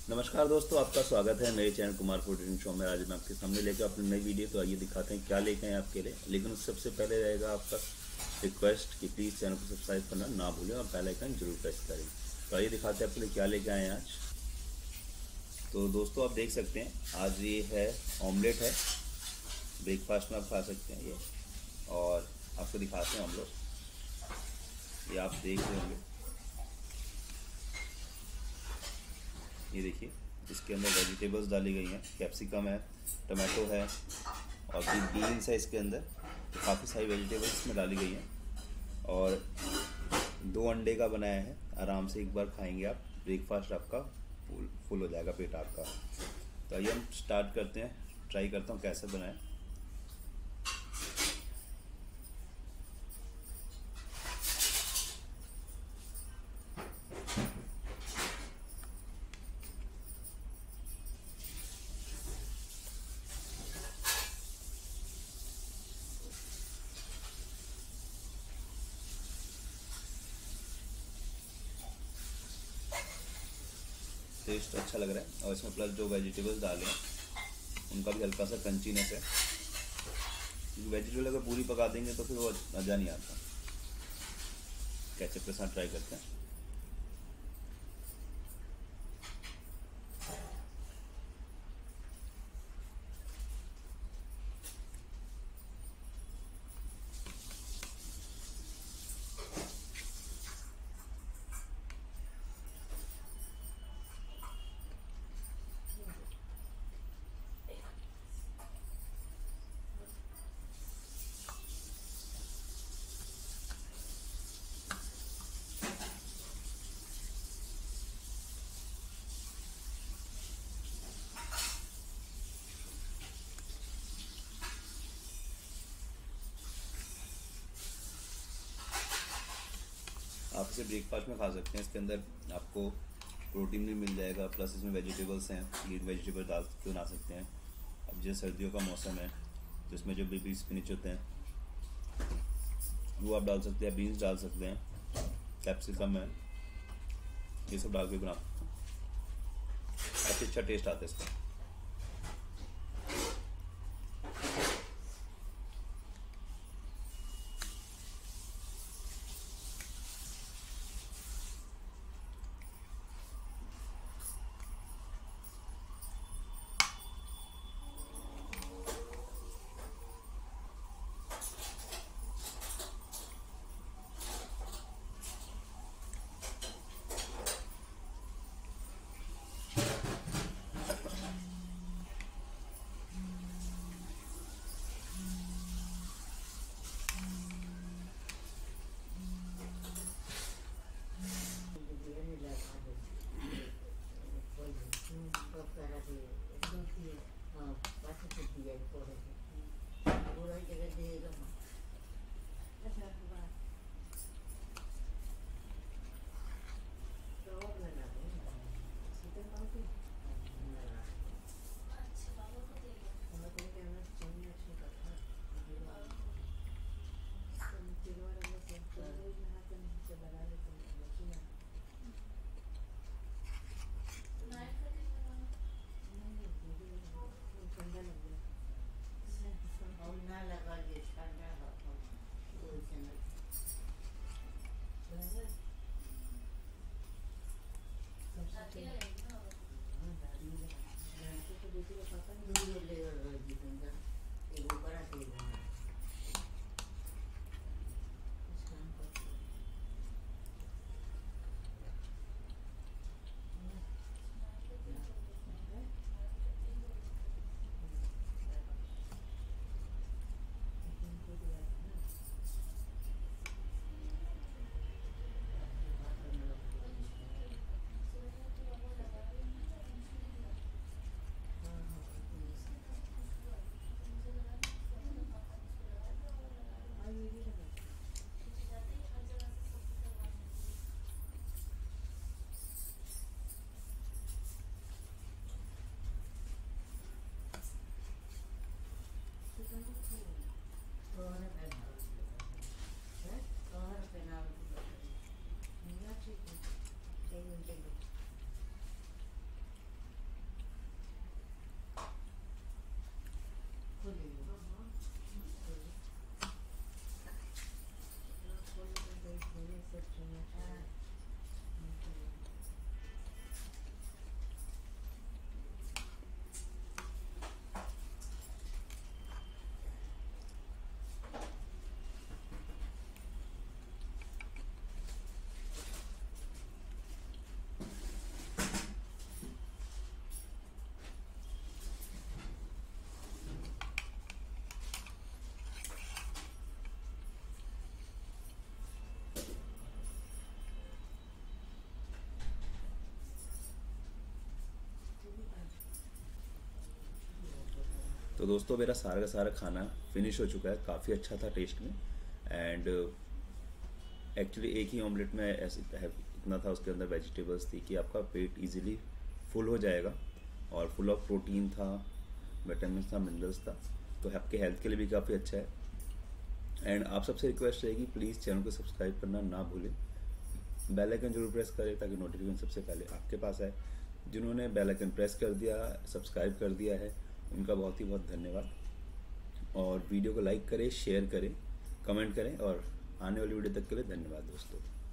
नमस्कार दोस्तों, आपका स्वागत है मेरे channel Kumar food and show में। आज मैं आपके सामने लेकर अपनी नई वीडियो। तो आइए दिखाते हैं क्या लेके आए आपके लिए। लेकिन उससे सबसे पहले रहेगा आपका रिक्वेस्ट कि प्लीज़ चैनल को सब्सक्राइब करना ना भूलें और बेल आइकन जरूर प्रेस करें। तो आइए दिखाते हैं आपके लिए क्या लेके आए हैं आज। तो दोस्तों, आप देख सकते हैं आज ये है ऑमलेट है। ब्रेकफास्ट में आप खा सकते हैं ये। और आपको दिखाते हैं हम लोग, ये आप देख रहे होंगे। ये देखिए, इसके अंदर वेजिटेबल्स डाली गई हैं। कैप्सिकम है, टमाटो है और भी बीन्स है इसके अंदर। तो काफ़ी सारी वेजिटेबल्स इसमें डाली गई हैं और 2 अंडे का बनाया है। आराम से एक बार खाएंगे आप, ब्रेकफास्ट आपका फुल हो जाएगा पेट आपका। तो आइए हम स्टार्ट करते हैं। ट्राई करता हूँ कैसे बनाएं। टेस्ट अच्छा लग रहा है और इसमें प्लस जो वेजिटेबल्स डाले हैं उनका भी हल्का सा क्रंचीनेस है। वेजिटेबल अगर पूरी पका देंगे तो फिर वो मज़ा नहीं आता। केचप के साथ ट्राई करते हैं। आप इसे ब्रेकफास्ट में खा सकते हैं। इसके अंदर आपको प्रोटीन भी मिल जाएगा, प्लस इसमें वेजिटेबल्स हैं। लीड वेजिटेबल डाल के बना सकते हैं। अब जैसे सर्दियों का मौसम है तो इसमें जो बेबी स्पिनच होते हैं वो आप डाल सकते हैं, बीन्स डाल सकते हैं, कैप्सिकम है, ये सब डाल के बना काफ़ी अच्छा टेस्ट आता है इसका। तो दोस्तों मेरा सारा का सारा खाना फिनिश हो चुका है, काफ़ी अच्छा था टेस्ट में। एंड एक्चुअली एक ही ऑमलेट में ऐसे इतना था उसके अंदर वेजिटेबल्स थी कि आपका पेट इजीली फुल हो जाएगा, और फुल ऑफ प्रोटीन था, विटामिन था, मिनरल्स था, तो आपके हेल्थ के लिए भी काफ़ी अच्छा है। एंड आप सबसे रिक्वेस्ट रहेगी प्लीज़ चैनल को सब्सक्राइब करना ना भूलें, बेल आइकन जरूर प्रेस करें ताकि नोटिफिकेशन सबसे पहले आपके पास आए। जिन्होंने बेल आइकन प्रेस कर दिया, सब्सक्राइब कर दिया है, उनका बहुत ही बहुत धन्यवाद। और वीडियो को लाइक करें, शेयर करें, कमेंट करें, और आने वाली वीडियो तक के लिए धन्यवाद दोस्तों।